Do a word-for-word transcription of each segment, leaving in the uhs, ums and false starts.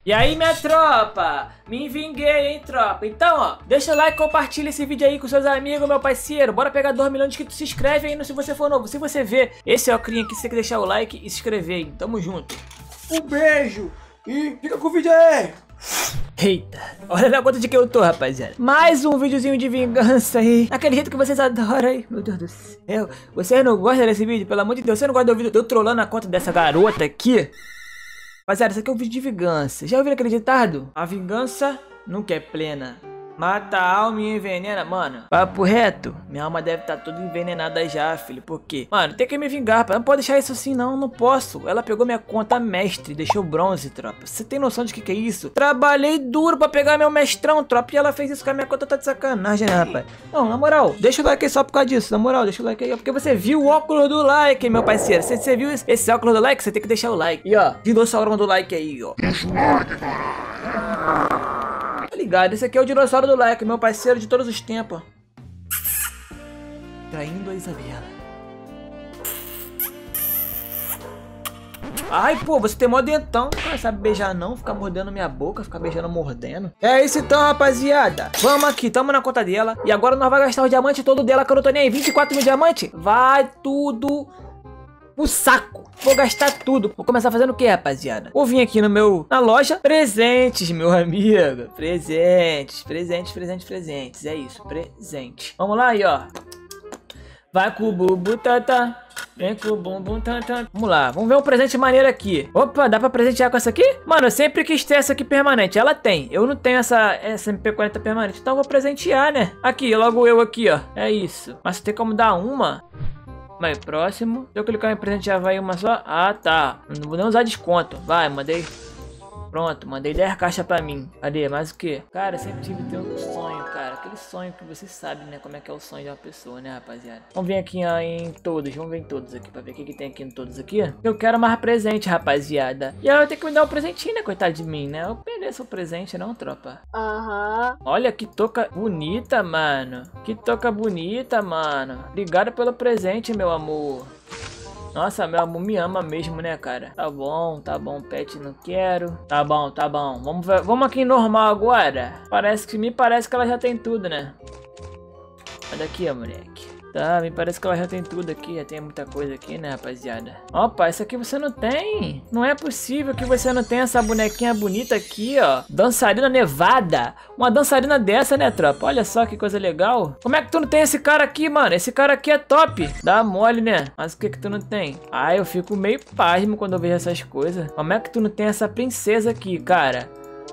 E aí, minha tropa? Me vinguei, hein, tropa? Então, ó, deixa o like, compartilha esse vídeo aí com seus amigos, meu parceiro. Bora pegar dois milhões de inscritos. Se inscreve aí no se você for novo. Se você ver esse ocrinho aqui, você tem que deixar o like e se inscrever aí. Tamo junto. Um beijo e fica com o vídeo aí. Eita, olha na conta de que eu tô, rapaziada. Mais um videozinho de vingança aí. Aquele jeito que vocês adoram aí. Meu Deus do céu. Vocês não gostam desse vídeo? Pelo amor de Deus, você não gosta do vídeo de eu trolando a conta dessa garota aqui? Rapaziada, isso aqui é um vídeo de vingança. Já ouviram aquele ditado? A vingança nunca é plena. Mata a alma e envenena, mano. Papo reto, minha alma deve estar toda envenenada já, filho. Por quê? Mano, tem que me vingar, rapaz. Não pode deixar isso assim, não. Não posso. Ela pegou minha conta mestre, deixou bronze, tropa. Você tem noção de que que é isso? Trabalhei duro pra pegar meu mestrão, tropa. E ela fez isso com a minha conta, tá de sacanagem, né, rapaz? Não, na moral, deixa o like aí só por causa disso. Na moral, deixa o like aí. Porque você viu o óculos do like, meu parceiro. Se você viu esse, esse óculos do like, você tem que deixar o like. E ó, dinossauro do like aí, ó. Deixa o like, cara. Tá ligado? Esse aqui é o dinossauro do like, meu parceiro de todos os tempos. Traindo a Isabela. Ai, pô, você tem mó dentão. Não sabe beijar não, ficar mordendo minha boca, ficar beijando mordendo. É isso então, rapaziada. Vamos aqui, tamo na conta dela. E agora nós vamos gastar o diamante todo dela, que eu não tô nem aí. vinte e quatro mil diamantes. Vai tudo o saco. Vou gastar tudo. Vou começar fazendo o que, rapaziada? Vou vir aqui no meu... Na loja. Presentes, meu amigo. Presentes. Presentes, presentes, presentes. É isso. Presente. Vamos lá aí, ó. Vai com o bubu tata. Vem com o bumbum tata. Vamos lá. Vamos ver um presente maneiro aqui. Opa, dá pra presentear com essa aqui? Mano, eu sempre quis ter essa aqui permanente. Ela tem. Eu não tenho essa, essa M P quarenta permanente. Então eu vou presentear, né? Aqui, logo eu aqui, ó. É isso. Mas tem como dar uma... Vai, próximo. Se eu clicar em presente já vai uma só. Ah, tá. Não vou nem usar desconto. Vai, mandei. Pronto, mandei dez caixas pra mim. Cadê? Mais o que? Cara, sempre tive ter um sonho, cara. Aquele sonho que você sabe, né? Como é que é o sonho de uma pessoa, né, rapaziada? Vamos ver aqui ó, em todos. Vamos ver em todos aqui pra ver o que, que tem aqui em todos aqui. Eu quero mais presente, rapaziada. E ela tem que me dar um presentinho, né? Coitado de mim, né? Eu mereço o presente, não, tropa? Aham. Uhum. Olha que touca bonita, mano. Que touca bonita, mano. Obrigado pelo presente, meu amor. Nossa, meu amor me ama mesmo, né, cara? Tá bom, tá bom, pet não quero. Tá bom, tá bom. Vamos ver, vamos aqui em normal agora. Parece que me parece que ela já tem tudo, né? Olha aqui, ó, moleque. Tá, me parece que ela já tem tudo aqui, já tem muita coisa aqui, né, rapaziada? Opa, isso aqui você não tem. Não é possível que você não tenha essa bonequinha bonita aqui, ó. Dançarina nevada. Uma dançarina dessa, né, tropa? Olha só que coisa legal. Como é que tu não tem esse cara aqui, mano? Esse cara aqui é top. Dá mole, né? Mas o que que tu não tem? Ah, eu fico meio pasmo quando eu vejo essas coisas. Como é que tu não tem essa princesa aqui, cara?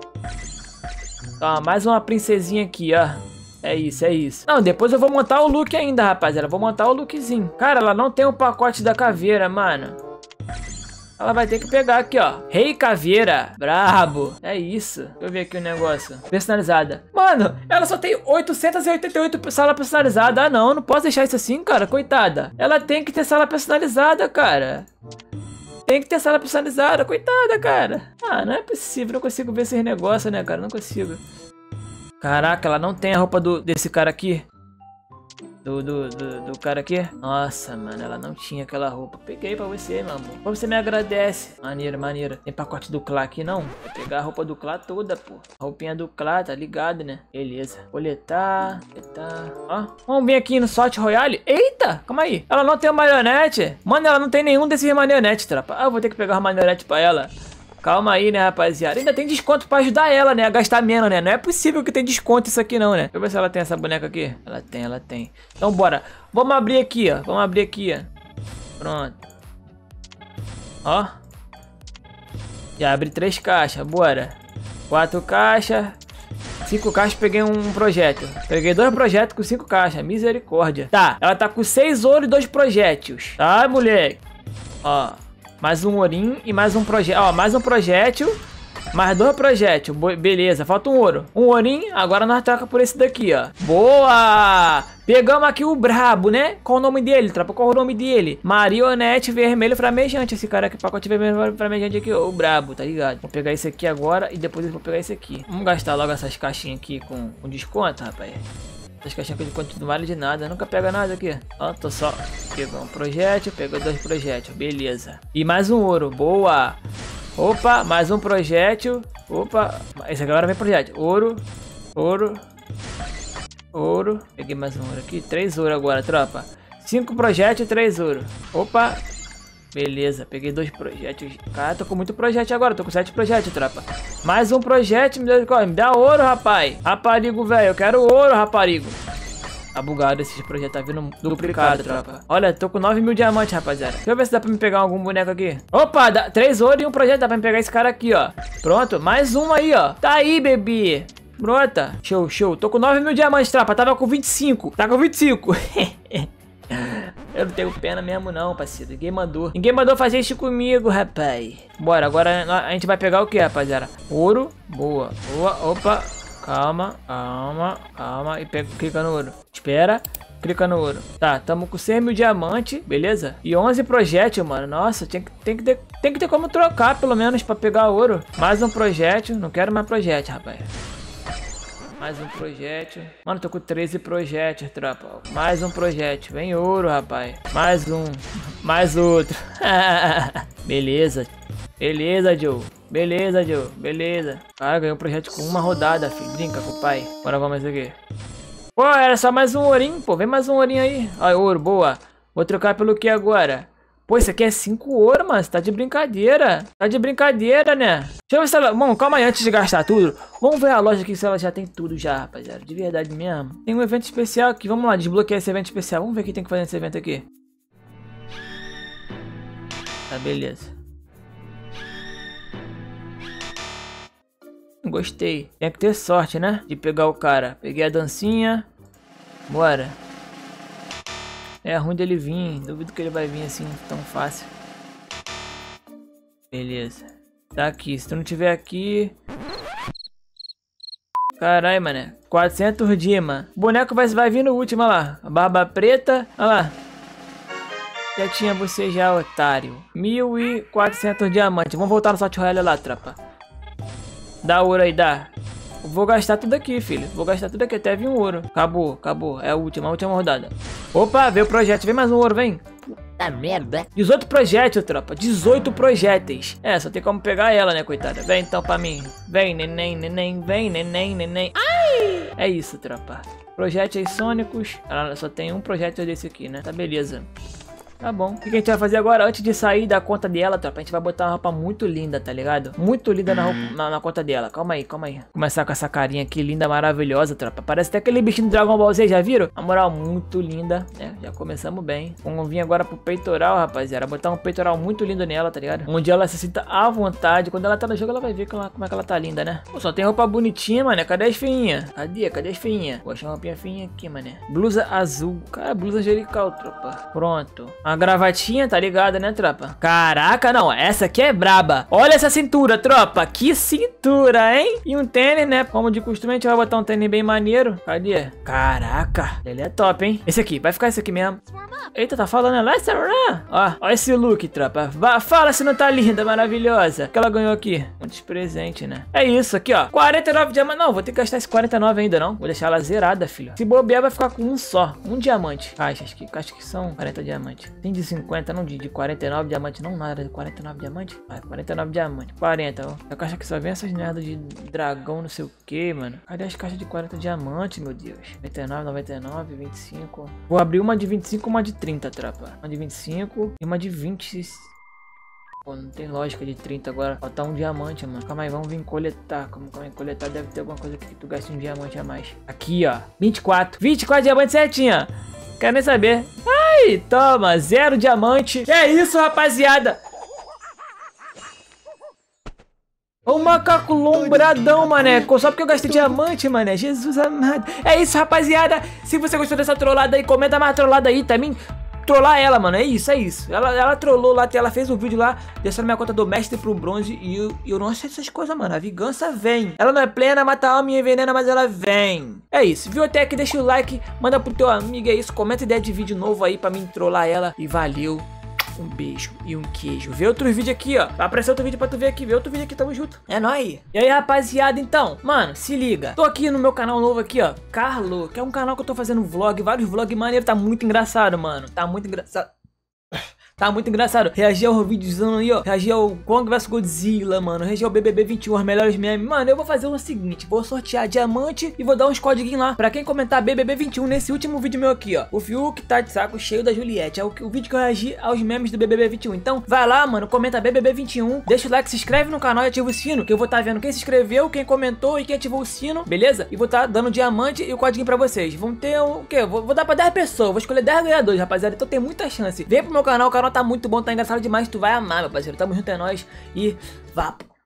Ó, mais uma princesinha aqui, ó. É isso, é isso. Não, depois eu vou montar o look ainda, rapaziada. Vou montar o lookzinho. Cara, ela não tem o pacote da caveira, mano. Ela vai ter que pegar aqui, ó. Rei Caveira. Brabo. É isso. Deixa eu ver aqui o negócio. Personalizada. Mano, ela só tem oitocentos e oitenta e oito sala personalizada. Ah, não. Não posso deixar isso assim, cara. Coitada. Ela tem que ter sala personalizada, cara. Tem que ter sala personalizada. Coitada, cara. Ah, não é possível. Não consigo ver esses negócios, né, cara? Não consigo. Caraca, ela não tem a roupa do, desse cara aqui. Do, do, do, do cara aqui. Nossa, mano, ela não tinha aquela roupa. Peguei pra você, meu amor. Como você me agradece. Maneiro, maneiro. Tem pacote do Clá aqui, não? Vou pegar a roupa do Clá toda, pô. A roupinha do Clá, tá ligado, né? Beleza. Coletar, coletar. Ó, vamos vir aqui no Sorte Royale. Eita, calma aí. Ela não tem uma marionete. Mano, ela não tem nenhum desses marionetes, tropa. Ah, eu vou ter que pegar uma marionete pra ela. Calma aí, né, rapaziada. Ainda tem desconto pra ajudar ela, né, a gastar menos, né. Não é possível que tem desconto isso aqui não, né. Deixa eu ver se ela tem essa boneca aqui. Ela tem, ela tem. Então bora. Vamos abrir aqui, ó. Vamos abrir aqui, ó. Pronto. Ó. Já abri três caixas, bora. Quatro caixas. Cinco caixas, peguei um projétil. Peguei dois projéteis com cinco caixas. Misericórdia. Tá, ela tá com seis ouro e dois projéteis. Tá, moleque? Ó. Mais um ourinho e mais um projétil. Ó, mais um projétil. Mais dois projétil. Beleza, falta um ouro. Um ourinho, agora nós troca por esse daqui, ó. Boa! Pegamos aqui o brabo, né? Qual o nome dele, tropa? Qual o nome dele? Marionete vermelho flamejante. Esse cara aqui, pacote vermelho flamejante aqui, ó, o brabo, tá ligado? Vou pegar esse aqui agora e depois eu vou pegar esse aqui. Vamos gastar logo essas caixinhas aqui com, com desconto, rapaz. Essas caixinhas de desconto não vale de nada. Nunca pega nada aqui. Ó, tô só... Pegou um projétil, pegou dois projéteis. Beleza. E mais um ouro. Boa. Opa, mais um projétil. Opa, esse agora vem projétil. Ouro, ouro, ouro. Peguei mais um ouro aqui. Três ouro agora, tropa. Cinco projétil e três ouro. Opa. Beleza, peguei dois projéteis. Cara, tô com muito projétil agora. Tô com sete projéteis, tropa. Mais um projétil. Me dá, me dá ouro, rapaz. Raparigo, velho. Eu quero ouro, raparigo. Tá bugado esse projeto. Tá vindo duplicado, tropa. Olha, tô com nove mil diamantes, rapaziada. Deixa eu ver se dá pra me pegar algum boneco aqui. Opa, dá três ouro e um projeto. Dá pra me pegar esse cara aqui, ó. Pronto, mais um aí, ó. Tá aí, bebê. Pronta. Show, show. Tô com nove mil diamantes, tropa. Tava com vinte e cinco. Tá com vinte e cinco. Eu não tenho pena mesmo não, parceiro. Ninguém mandou. Ninguém mandou fazer isso comigo, rapaz. Bora, agora a gente vai pegar o que, rapaziada? Ouro. Boa. Boa. Opa. Calma, calma, calma. E pega, clica no ouro. Espera. Clica no ouro. Tá, tamo com cem mil diamantes, beleza? E onze projétil, mano. Nossa, tem que, tem, que ter, tem que ter como trocar, pelo menos, pra pegar ouro. Mais um projétil. Não quero mais projétil, rapaz. Mais um projétil. Mano, tô com treze projéteis, tropa. Mais um projétil. Vem ouro, rapaz. Mais um. Mais outro. Beleza. Beleza, Joe. Beleza, Joe. Beleza. Cara, ganhou um projétil com uma rodada, filho. Brinca com o pai. Bora, vamos aqui. Pô, era só mais um ourinho, pô. Vem mais um ourinho aí. Olha, ouro, boa. Vou trocar pelo que agora? Pô, isso aqui é cinco ouro, mano. Você tá de brincadeira. Tá de brincadeira, né? Deixa eu ver se ela... Bom, calma aí, antes de gastar tudo. Vamos ver a loja aqui se ela já tem tudo já, rapaziada. De verdade mesmo. Tem um evento especial aqui. Vamos lá, desbloquear esse evento especial. Vamos ver o que tem que fazer nesse evento aqui. Tá, beleza. Gostei. Tem que ter sorte, né? De pegar o cara. Peguei a dancinha. Bora. É ruim dele vir. Duvido que ele vai vir assim tão fácil. Beleza. Tá aqui. Se tu não tiver aqui... Caralho, mané. quatrocentos dima. O boneco vai, vai vir no último, olha lá. A barba preta. Olha lá. Já tinha você já, otário. mil e quatrocentos diamantes. Vamos voltar no sorte royale lá, tropa. Dá ouro aí, dá. Vou gastar tudo aqui, filho. Vou gastar tudo aqui, até vir um ouro. Acabou, acabou. É a última, a última rodada. Opa, veio o projeto. Vem mais um ouro, vem. Puta merda. dezoito projéteis, tropa. dezoito projéteis. É, só tem como pegar ela, né, coitada. Vem então pra mim. Vem, neném, neném. Vem, neném, neném. Ai! É isso, tropa. Projéteis sônicos. Ela só tem um projétil desse aqui, né? Tá, beleza. Tá bom. O que a gente vai fazer agora? Antes de sair da conta dela, tropa, a gente vai botar uma roupa muito linda, tá ligado? Muito linda na, roupa, na, na conta dela. Calma aí, calma aí. Começar com essa carinha aqui, linda, maravilhosa, tropa. Parece até aquele bichinho do Dragon Ball Z, já viram? Na moral, muito linda, né? Já começamos bem. Vamos vir agora pro peitoral, rapaziada. Botar um peitoral muito lindo nela, tá ligado? Onde ela se sinta à vontade. Quando ela tá no jogo, ela vai ver como, ela, como é que ela tá linda, né? Pô, só tem roupa bonitinha, mané. Cadê as feinhas? Cadê? Cadê as feinhas? Vou achar uma roupinha feinha aqui, mané. Blusa azul. Cara, blusa angelical, tropa. Pronto. Uma gravatinha. Tá ligado, né, tropa? Caraca, não, essa aqui é braba. Olha essa cintura, tropa. Que cintura, hein? E um tênis, né? Como de costume, a gente vai botar um tênis bem maneiro. Cadê? Caraca, ele é top, hein? Esse aqui, vai ficar esse aqui mesmo. Eita, tá falando, let's run. Ó, ó esse look, tropa. Fala se não tá linda, maravilhosa. O que ela ganhou aqui? Muitos presentes, né? É isso aqui, ó. quarenta e nove diamantes. Não, vou ter que gastar esse quarenta e nove ainda, não. Vou deixar ela zerada, filho. Se bobear, vai ficar com um só. Um diamante. Caixas, que caixas que são quarenta diamantes. Tem de cinquenta, não de, de quarenta e nove diamantes, não. Nada de quarenta e nove diamantes. Vai, quarenta e nove diamantes. quarenta, ó. A caixa que só vem essas merdas de dragão, não sei o que, mano. Cadê as caixas de quarenta diamantes, meu Deus? noventa e nove, noventa e nove, vinte e cinco. Vou abrir uma de vinte e cinco, uma de trinta, tropa. Uma de vinte e cinco e uma de vinte. Pô, não tem lógica de trinta agora. Falta um diamante, mano. Calma aí, vamos vir coletar. Como calma aí, coletar deve ter alguma coisa que tu gaste um diamante a mais. Aqui, ó. vinte e quatro. vinte e quatro diamantes certinho. Quero nem saber. Ai, toma. Zero diamante. Que é isso, rapaziada? O macaco lombradão, mané. Só porque eu gastei diamante, mané. Jesus amado. É isso, rapaziada. Se você gostou dessa trollada aí, comenta mais trollada aí também. Trollar ela, mano, é isso, é isso. Ela, ela trollou lá, ela fez um vídeo lá, deixando minha conta do mestre pro bronze. E eu, eu não sei essas coisas, mano. A vingança vem. Ela não é plena, mata a alma e envenena, mas ela vem. É isso, viu até aqui? Deixa o like, manda pro teu amigo, é isso. Comenta ideia de vídeo novo aí pra mim trollar ela. E valeu. Um beijo e um queijo. Vê outro vídeo aqui, ó. Vai aparecer outro vídeo pra tu ver aqui. Vê outro vídeo aqui, tamo junto. É nóis. E aí, rapaziada, então, mano, se liga. Tô aqui no meu canal novo aqui, ó. Carlo, que é um canal que eu tô fazendo vlog, vários vlogs maneiros. Tá muito engraçado, mano. Tá muito engraçado. Tá muito engraçado. Reagir ao videozão aí, ó. Reagir ao Kong versus Godzilla, mano. Reagir ao B B B vinte e um, os melhores memes. Mano, eu vou fazer o seguinte. Vou sortear diamante e vou dar uns códigos lá pra quem comentar B B B vinte e um nesse último vídeo meu aqui, ó. O Fiuk tá de saco cheio da Juliette. É o, o vídeo que eu reagi aos memes do B B B vinte e um. Então, vai lá, mano. Comenta B B B vinte e um. Deixa o like, se inscreve no canal e ativa o sino. Que eu vou estar tá vendo quem se inscreveu, quem comentou e quem ativou o sino. Beleza? E vou estar tá dando diamante e o código pra vocês. Vão ter o quê? Vou, vou dar pra dez pessoas. Vou escolher dez ganhadores, rapaziada. Então tem muita chance. Vem pro meu canal. O canal tá muito bom, tá engraçado demais. Tu vai amar, meu parceiro. Tamo junto, é nóis. E vapo.